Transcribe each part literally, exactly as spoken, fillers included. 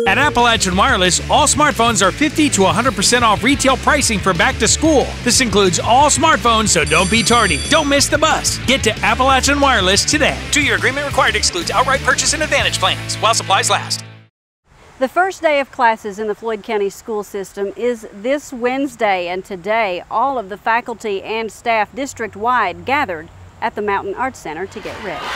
At Appalachian Wireless, all smartphones are fifty to one hundred percent off retail pricing for back to school. This includes all smartphones, so don't be tardy. Don't miss the bus. Get to Appalachian Wireless today. Two-year agreement required, excludes outright purchase and advantage plans while supplies last. The first day of classes in the Floyd County school system is this Wednesday, and today all of the faculty and staff district-wide gathered at the Mountain Arts Center to get ready.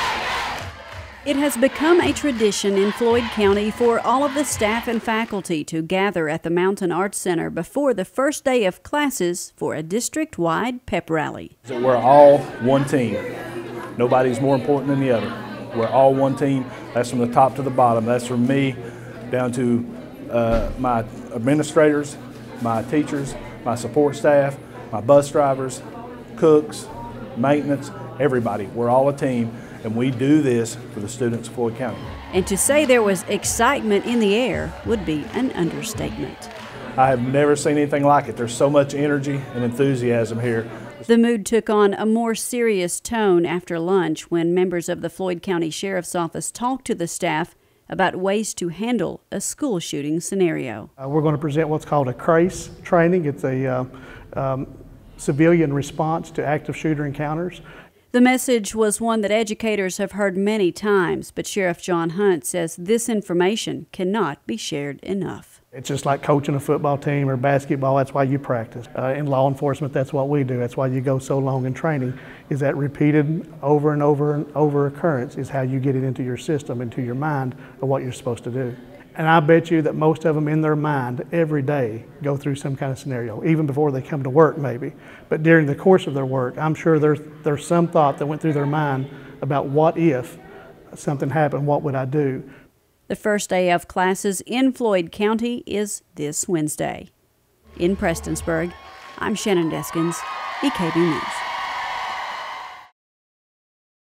It has become a tradition in Floyd County for all of the staff and faculty to gather at the Mountain Arts Center before the first day of classes for a district-wide pep rally. We're all one team. Nobody's more important than the other. We're all one team. That's from the top to the bottom. That's from me down to uh, my administrators, my teachers, my support staff, my bus drivers, cooks, maintenance, everybody. We're all a team, and we do this for the students of Floyd County. And to say there was excitement in the air would be an understatement. I have never seen anything like it. There's so much energy and enthusiasm here. The mood took on a more serious tone after lunch when members of the Floyd County Sheriff's Office talked to the staff about ways to handle a school shooting scenario. Uh, we're going to present what's called a CRACE training. It's a uh, um, civilian response to active shooter encounters. The message was one that educators have heard many times, but Sheriff John Hunt says this information cannot be shared enough. It's just like coaching a football team or basketball. That's why you practice. Uh, in law enforcement, that's what we do. That's why you go so long in training, is that repeated over and over and over occurrence is how you get it into your system, into your mind of what you're supposed to do. And I bet you that most of them in their mind every day go through some kind of scenario, even before they come to work maybe. But during the course of their work, I'm sure there's, there's some thought that went through their mind about what if something happened, what would I do? The first day of classes in Floyd County is this Wednesday. In Prestonsburg, I'm Shannon Deskins, E K B News.